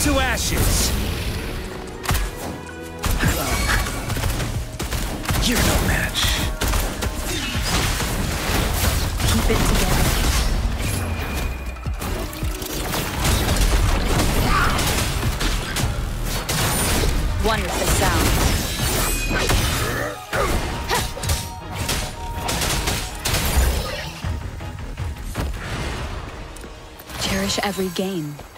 to ashes! You're no match. Keep it together. Wonderful sound. Cherish every gain.